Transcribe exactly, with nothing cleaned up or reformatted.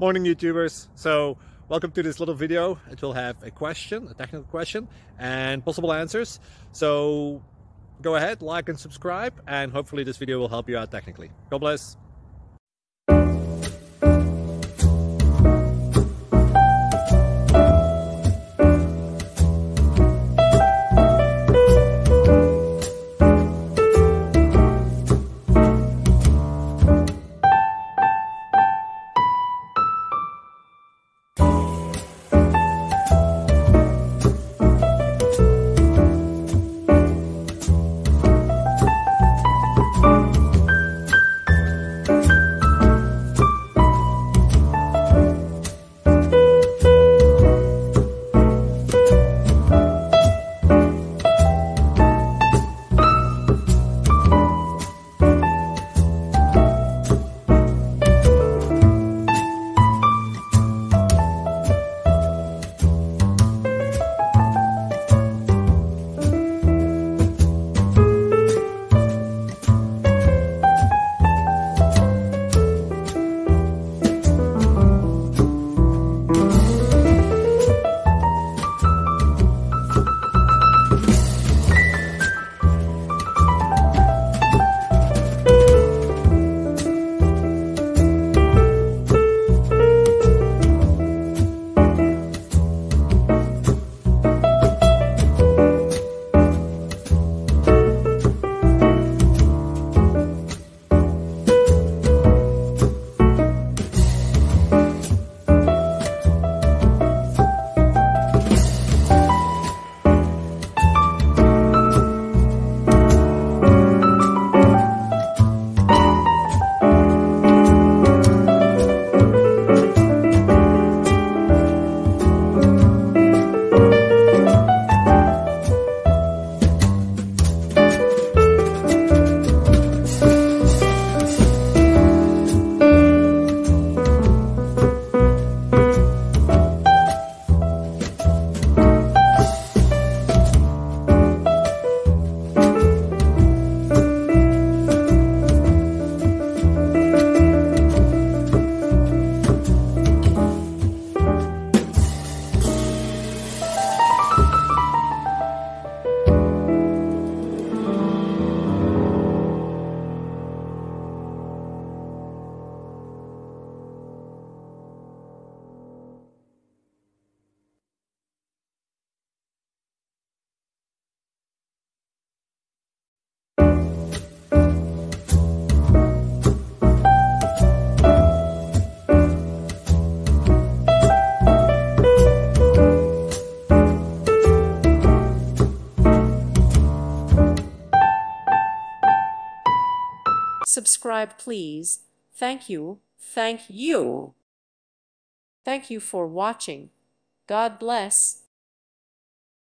Morning YouTubers. So welcome to this little video. It will have a question, a technical question, and possible answers. So go ahead, like and subscribe, and hopefully this video will help you out technically. God bless. Subscribe, please. Thank you. Thank you. Thank you for watching. God bless.